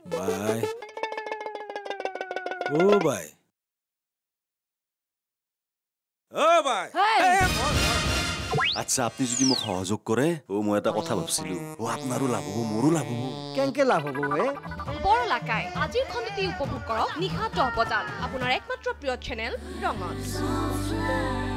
বাই ও বাই ও বাই আচ্ছা আপনি যদি মোক সহযোগ কৰে মই এটা কথা ভাবছিলো আপোনাৰো লাভ হ'ব মোৰো লাভ হ'ব কেনেকে লাভ হ'ব বৰ লাকাই আজিৰ খণ্ডটি উপভোগ কৰক নিশা 10 বজাত আপোনাৰ একমাত্ৰ প্ৰিয় চেনেল ৰঙত